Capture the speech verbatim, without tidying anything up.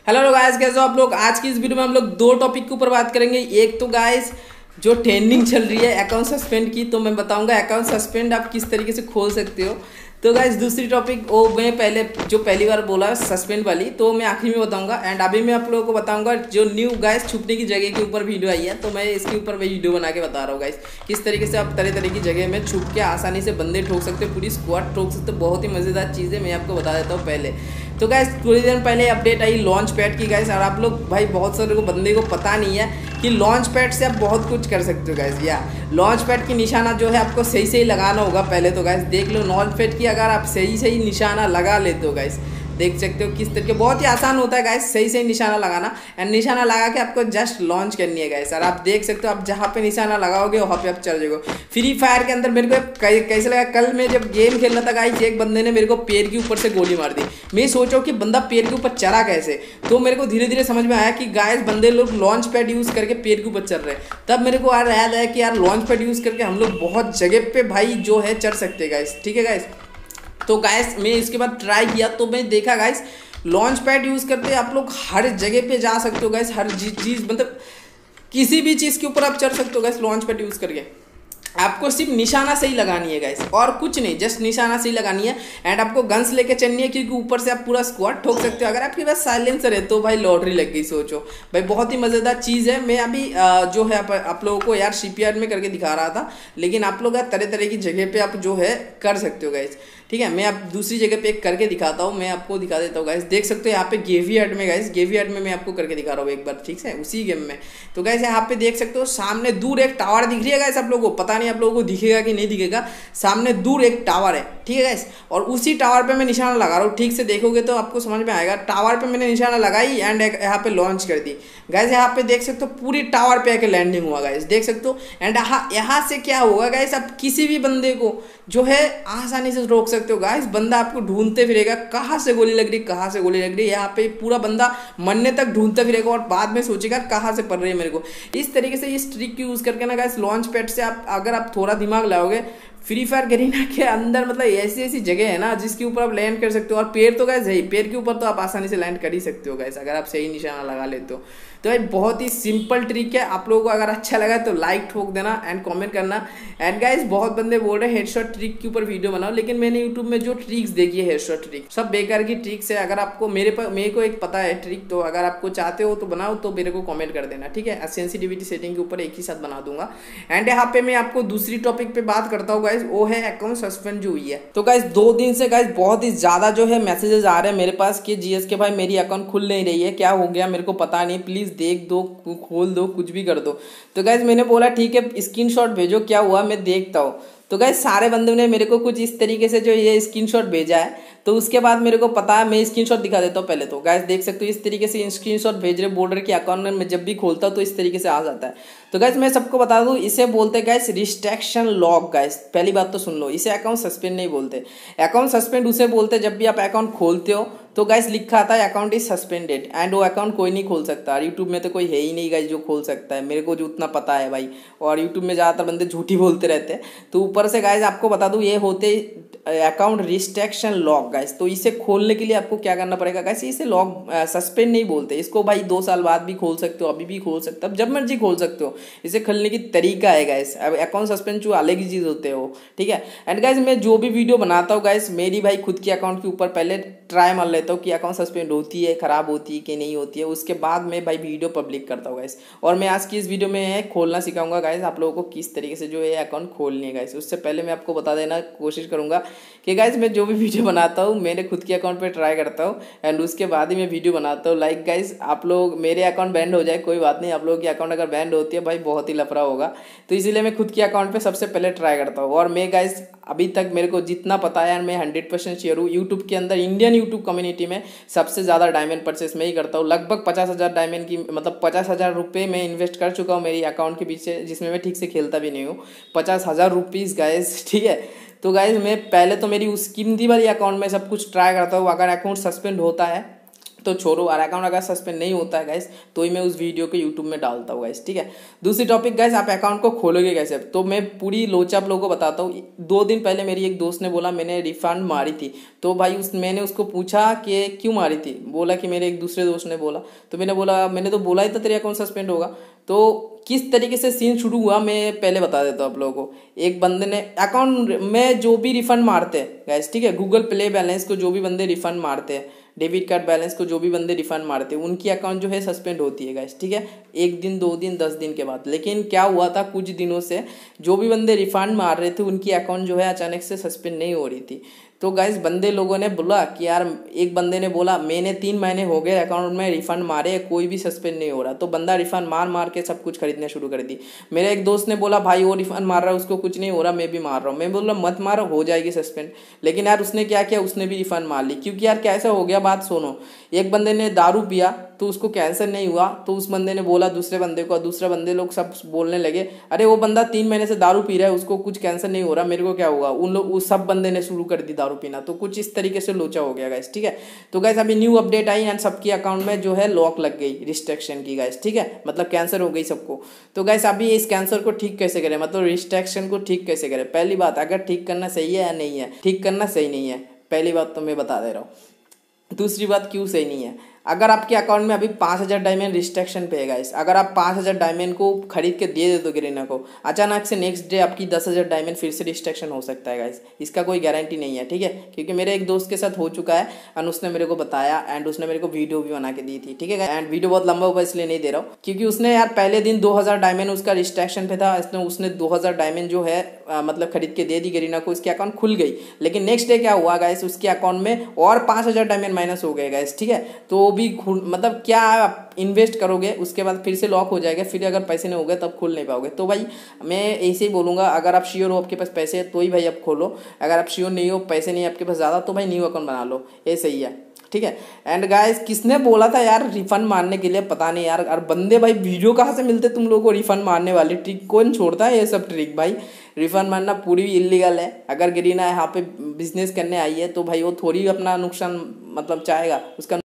Hello guys, कैसे हो आप लोग। आज की इस वीडियो में हम लोग दो टॉपिक के ऊपर बात करेंगे। एक तो गाइस जो ट्रेंडिंग चल रही है अकाउंट सस्पेंड की, तो मैं बताऊंगा अकाउंट सस्पेंड आप किस तरीके से खोल सकते हो। तो गाइस दूसरी टॉपिक वो मैं पहले जो पहली बार बोला सस्पेंड वाली, तो मैं आखिरी में बताऊंगा। एंड अभी मैं आप लोगों को बताऊंगा जो न्यू गाइस छुपने की जगह के ऊपर वीडियो आई है, तो मैं इसके ऊपर मैं वीडियो बना के बता रहा हूँ गाइस किस तरीके से आप तरह तरह की जगह में छुप के आसानी से बंदे ठोक सकते हो, पूरी स्क्वाड ठोक सकते हो। बहुत ही मज़ेदार चीज़ है, मैं आपको बता देता हूँ पहले। तो गाइस थोड़ी देर पहले अपडेट आई लॉन्च पैड की गाइस, और आप लोग भाई बहुत सारे को बंदे को पता नहीं है कि लॉन्च पैड से आप बहुत कुछ कर सकते हो गाइस। या लॉन्च पैड की निशाना जो है आपको सही सही लगाना होगा। पहले तो गाइस देख लो लॉन्च पैड की अगर आप सही सही निशाना लगा लेते हो गाइस, देख सकते हो किस तरीके, बहुत ही आसान होता है गाइस सही सही निशाना लगाना। एंड निशाना लगा के आपको जस्ट लॉन्च करनी है गाइस, और आप देख सकते हो आप जहाँ पे निशाना लगाओगे वहाँ पे आप चल जाओगे। फ्री फायर के अंदर मेरे को कैसे लगा, कल मैं जब गेम खेल रहा था गाइस, एक बंदे ने मेरे को पैर के ऊपर से गोली मार दी। मैं सोचा कि बंदा पैर के ऊपर चढ़ा कैसे, तो मेरे को धीरे धीरे समझ में आया कि गाइस बंदे लोग लॉन्च पैड यूज़ करके पैर के ऊपर चल रहे हैं। तब मेरे को यार याद आया कि यार लॉन्च पैड यूज़ करके हम लोग बहुत जगह पे भाई जो है चढ़ सकते हैं गाइस। ठीक है गाइस, तो गाइस मैं इसके बाद ट्राई किया तो मैं देखा गाइस लॉन्च पैड यूज़ करते आप लोग हर जगह पे जा सकते हो गाइस। हर चीज़ मतलब किसी भी चीज़ के ऊपर आप चढ़ सकते हो गाइस लॉन्च पैड यूज़ करके। आपको सिर्फ निशाना सही लगानी है गाइस, और कुछ नहीं, जस्ट निशाना सही लगानी है। एंड आपको गन्स लेके चलनी है, क्योंकि ऊपर से आप पूरा स्क्वाड ठोक सकते हो। अगर आपके पास साइलेंसर है तो भाई लॉटरी लग गई, सोचो भाई बहुत ही मज़ेदार चीज़ है। मैं अभी जो है आप, आप लोगों को यार शिपयार्ड में करके दिखा रहा था, लेकिन आप लोग तरह तरह की जगह पे आप जो है कर सकते हो गाइस। ठीक है, मैं आप दूसरी जगह पे एक करके दिखाता हूँ, मैं आपको दिखा देता हूँ गाइस। देख सकते हो यहाँ पे गेवियार्ड में गाइस, गेवियार्ड में मैं आपको करके दिखा रहा हूँ एक बार, ठीक है, उसी गेम में। तो गाइस यहाँ पे देख सकते हो सामने दूर एक टावर दिख रही है गाइस, आप लोगों को पता नहीं आप लोगों को दिखेगा कि नहीं दिखेगा। सामने दूर एक टावर है, ठीक है गाइस, और उसी टावर पे मैं निशाना लगा रहा हूँ। ठीक से देखोगे तो आपको समझ में आएगा। टावर पे मैंने निशाना लगाई एंड यहाँ पे लॉन्च कर दी गाइस। यहाँ पे देख सकते हो पूरी टावर पे आके लैंडिंग हुआ गाइस, देख सकते हो। एंड यहाँ से क्या होगा गाइस, आप किसी भी बंदे को जो है आसानी से रोक सकते हो गाइस। बंदा आपको ढूंढते फिरेगा कहाँ से गोली लग रही कहाँ से गोली लग रही है, यहाँ पे पूरा बंदा मरने तक ढूंढता फिरेगा और बाद में सोचेगा कहाँ से पड़ रही है मेरे को। इस तरीके से इस ट्रिक की यूज़ करके ना गाइस लॉन्च पैड से आप अगर आप थोड़ा दिमाग लगाओगे, फ्री फायर गरीना के अंदर मतलब ऐसी ऐसी जगह है ना जिसके ऊपर आप लैंड कर सकते हो। और पेड़ तो गाइस है ही, पेड़ के ऊपर तो आप आसानी से लैंड कर ही सकते हो गाइस अगर आप सही निशाना लगा लेते हो। तो भाई बहुत ही सिंपल ट्रिक है। आप लोगों को अगर अच्छा लगा तो लाइक ठोक देना एंड कमेंट करना। एंड गाइस बहुत बंदे बोल रहे हैं हेडशॉट ट्रिक के ऊपर वीडियो बनाओ, लेकिन मैंने यूट्यूब में जो ट्रिक्स देखी है हेडशॉट ट्रिक सब बेकार की ट्रिक्स है। अगर आपको मेरे पर मेरे को एक पता है ट्रिक, तो अगर आपको चाहते हो तो बनाओ, तो मेरे को कमेंट कर देना, ठीक है। सेंसिटिविटी सेटिंग के ऊपर एक ही साथ बना दूंगा। एंड यहाँ पे मैं आपको दूसरी टॉपिक पे बात करता हूँ गाइस, वो है अकाउंट सस्पेंड जो हुई है। तो गाइस दो दिन से गाइस बहुत ही ज्यादा जो है मैसेजेस आ रहे हैं मेरे पास कि जीएस के भाई मेरी अकाउंट खुल नहीं रही है, क्या हो गया मेरे को पता नहीं, प्लीज देख दो, खोल दो, कुछ भी कर दो। तो गाइस मैंने बोला ठीक है स्क्रीनशॉट भेजो क्या हुआ मैं देखता हूँ। तो गाइस सारे बंदों ने मेरे को कुछ इस तरीके से जो ये स्क्रीनशॉट भेजा है, तो उसके बाद मेरे को पता है, मैं स्क्रीनशॉट दिखा देता हूँ पहले। तो गाइस देख सकते हो इस तरीके से स्क्रीनशॉट भेज रहे, बोल रहे कि अकाउंट में जब भी खोलता हूँ तो इस तरीके से आ जाता है। तो गाइस मैं सबको बता दूं, इसे बोलते हैं गाइस रिस्ट्रिक्शन लॉक गाइस। पहली बात तो सुन लो, इसे अकाउंट सस्पेंड नहीं बोलते। अकाउंट सस्पेंड उसे बोलते हैं जब भी आप अकाउंट खोलते हो तो गाइस लिखा आता है अकाउंट इज सस्पेंडेड, एंड वो अकाउंट कोई नहीं खोल सकता। और यूट्यूब में तो कोई है ही नहीं गाइस जो खोल सकता है, मेरे को जो उतना पता है भाई। और यूट्यूब में ज़्यादातर बंदे झूठी बोलते रहते हैं। तो ऊपर से गाइस आपको बता दूं ये होते अकाउंट रिस्ट्रिक्शन लॉक गाइस। तो इसे खोलने के लिए आपको क्या करना पड़ेगा गाइस, इसे लॉक सस्पेंड नहीं बोलते इसको भाई। दो साल बाद भी खोल सकते हो, अभी भी खोल सकते हो, जब मर्जी खोल सकते हो। इसे खोलने की तरीका है गाइस। अब अकाउंट सस्पेंड जो अलग ही चीज़ होते हैं वो, ठीक है। एंड गाइस मैं जो भी वीडियो बनाता हूँ गाइस, मेरी भाई खुद के अकाउंट के ऊपर पहले ट्राई मार लेता हूँ कि अकाउंट सस्पेंड होती है, खराब होती है कि नहीं होती है, उसके बाद मैं भाई वीडियो पब्लिक करता हूँ गाइस। और मैं आज की इस वीडियो में खोलना सिखाऊंगा गाइस आप लोगों को किस तरीके से जो है अकाउंट खोलनी है गाइस। उससे पहले मैं आपको बता देना कोशिश करूंगा कि गाइस मैं जो भी वीडियो बनाता हूँ मेरे खुद के अकाउंट पे ट्राई करता हूँ, एंड उसके बाद ही मैं वीडियो बनाता हूँ। लाइक गाइस आप लोग मेरे अकाउंट बैंड हो जाए कोई बात नहीं, आप लोगों की अकाउंट अगर बैंड होती है भाई बहुत ही लफड़ा होगा। तो इसीलिए मैं खुद के अकाउंट पे सबसे पहले ट्राई करता हूँ। और मैं गाइस अभी तक मेरे को जितना पता है मैं हंड्रेड परसेंट शेयर हूँ यूट्यूब के अंदर, इंडियन यूट्यूब कम्युनिटी में सबसे ज़्यादा डायमंड परचेस मैं ही करता हूँ। लगभग पचास हज़ार डायमंड की मतलब पचास हज़ार रुपये मैं इन्वेस्ट कर चुका हूँ मेरी अकाउंट के पीछे, जिसमें मैं ठीक से खेलता भी नहीं हूँ। पचास हज़ार रुपीज़ गाइस, ठीक है। तो गाइस मैं पहले तो मेरी उस कीमती वाली अकाउंट में सब कुछ ट्राई करता हूँ। अगर अकाउंट सस्पेंड होता है तो छोड़ो। और अकाउंट अगर सस्पेंड नहीं होता है गाइस तो ही मैं उस वीडियो को यूट्यूब में डालता हूँ गाइस, ठीक है। दूसरी टॉपिक गाइस, आप अकाउंट को खोलोगे कैसे, तो मैं पूरी लोचा आप लोगों को बताता हूँ। दो दिन पहले मेरी एक दोस्त ने बोला मैंने रिफंड मारी थी, तो भाई उस मैंने उसको पूछा कि क्यों मारी थी, बोला कि मेरे एक दूसरे दोस्त ने बोला। तो मैंने बोला मैंने तो बोला ही था तेरे अकाउंट सस्पेंड होगा। तो किस तरीके से सीन शुरू हुआ मैं पहले बता देता हूँ आप लोगों को। एक बंदे ने अकाउंट में जो भी रिफंड मारते हैं गाइस, ठीक है, गूगल प्ले बैलेंस को जो भी बंदे रिफंड मारते हैं, डेबिट कार्ड बैलेंस को जो भी बंदे रिफंड मारते हैं, उनकी अकाउंट जो है सस्पेंड होती है गाइस, ठीक है, एक दिन दो दिन दस दिन के बाद। लेकिन क्या हुआ था, कुछ दिनों से जो भी बंदे रिफंड मार रहे थे उनकी अकाउंट जो है अचानक से सस्पेंड नहीं हो रही थी। तो गाइस बंदे लोगों ने बोला कि यार, एक बंदे ने बोला मैंने तीन महीने हो गए अकाउंट में रिफंड मारे, कोई भी सस्पेंड नहीं हो रहा। तो बंदा रिफंड मार मार के सब कुछ खरीदने शुरू कर दी। मेरे एक दोस्त ने बोला भाई वो रिफंड मार रहा है उसको कुछ नहीं हो रहा, मैं भी मार रहा हूँ। मैं बोला मत मारो, हो जाएगी सस्पेंड। लेकिन यार उसने क्या किया, उसने भी रिफंड मार ली। क्योंकि यार कैसा हो गया, बात सुनो। एक बंदे ने दारू पिया तो उसको कैंसर नहीं हुआ, तो उस बंदे ने बोला दूसरे बंदे को, दूसरे बंदे लोग सब बोलने लगे अरे वो बंदा तीन महीने से दारू पी रहा है, उसको कुछ कैंसर नहीं हो रहा, मेरे को क्या होगा। उन लोग उस सब बंदे ने शुरू कर दी दारू पीना। तो कुछ इस तरीके से लोचा हो गया गाइस, ठीक है। तो गाइस अभी न्यू अपडेट आई एंड सबकी अकाउंट में जो है लॉक लग गई रिस्ट्रिक्शन की गाइस, ठीक है, मतलब कैंसर हो गई सबको। तो गाइस अभी इस कैंसर को ठीक कैसे करें, मतलब रिस्ट्रिक्शन को ठीक कैसे करें। पहली बात, अगर ठीक करना सही है या नहीं है, ठीक करना सही नहीं है, पहली बात तो मैं बता दे रहा हूँ। दूसरी बात, क्यों सही नहीं है, अगर आपके अकाउंट में अभी पाँच हज़ार डायमंड रिस्ट्रिक्शन पे है गाइस, अगर आप पाँच हज़ार डायमंड को खरीद के दे दे दो गिरीना को, अचानक से नेक्स्ट डे आपकी दस हज़ार डायमंड फिर से रिस्ट्रिक्शन हो सकता है गाइस, इसका कोई गारंटी नहीं है, ठीक है। क्योंकि मेरे एक दोस्त के साथ हो चुका है एंड उसने मेरे को बताया एंड उसने मेरे को वीडियो भी बना के दी थी, ठीक है। एंड वीडियो बहुत लंबा हुआ इसलिए नहीं दे रहा हूँ, क्योंकि उसने यार पहले दिन दो हज़ार डायमंड उसका रिस्ट्रिक्शन पे था, इसने उसने दो हज़ार डायमंड जो है आ, मतलब खरीद के दे दी गिरीना को, इसकी अकाउंट खुल गई। लेकिन नेक्स्ट डे क्या हुआ गाइस, उसके अकाउंट में और पाँच हज़ार डायमंड माइनस हो गए गाइस, ठीक है। तो वो भी मतलब क्या आप इन्वेस्ट करोगे उसके बाद फिर से लॉक हो जाएगा, फिर अगर पैसे नहीं हो गए तब खोल नहीं पाओगे। तो भाई मैं ऐसे ही बोलूँगा, अगर आप श्योर हो आपके पास पैसे है तो ही भाई आप खोलो, अगर आप श्योर नहीं हो पैसे नहीं आपके पास ज़्यादा तो भाई न्यू अकाउंट बना लो, ये सही है, ठीक है। एंड गाइस किसने बोला था यार रिफंड मारने के लिए, पता नहीं यार। और बंदे भाई वीडियो कहाँ से मिलते तुम लोगों को रिफंड मारने वाली, ट्रिक कौन छोड़ता है ये सब ट्रिक भाई। रिफंड मारना पूरी इलीगल है। अगर गिरीना यहाँ पे बिजनेस करने आई है तो भाई वो थोड़ी अपना नुकसान मतलब चाहेगा, उसका